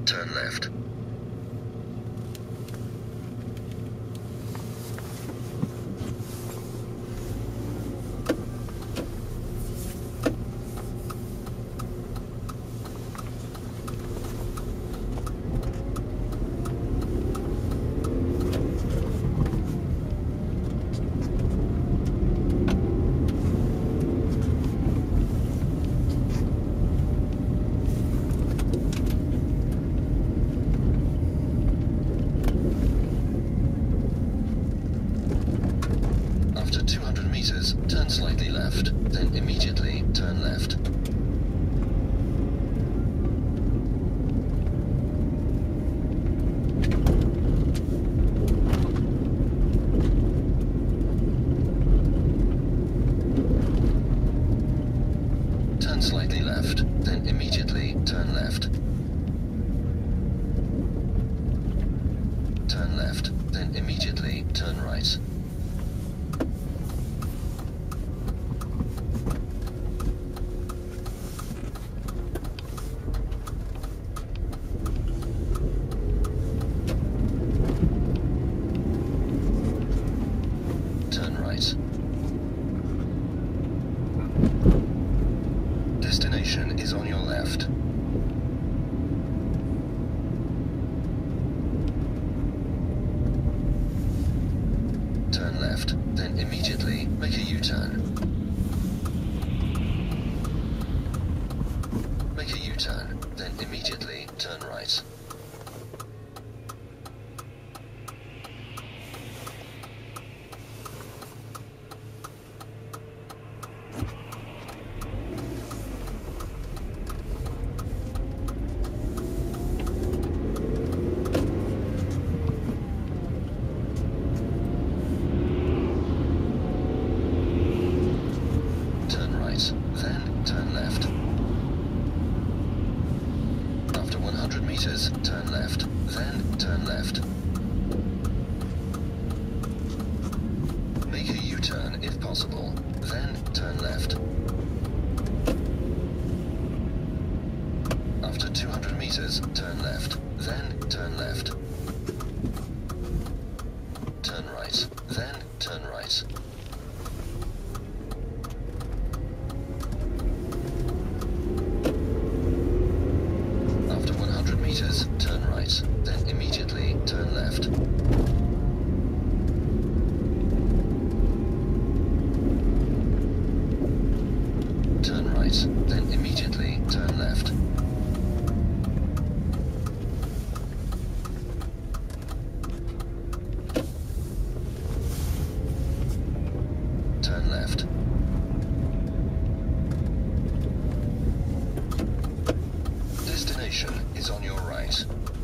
turn left. After 200 meters, turn slightly left, then immediately turn left. Turn slightly left, then immediately turn left. Turn left, then immediately turn right. Turn right. Destination is on your left. Turn left, then immediately make a U-turn. Make a U-turn, then immediately turn right. Then turn left. After 100 meters, turn left, then turn left. Make a U-turn if possible, then turn left. After 200 meters, turn left, then turn left. Turn right, then turn right. Meters, turn right, then immediately turn left. Turn right, then immediately turn left. Turn left. Destination is on your right.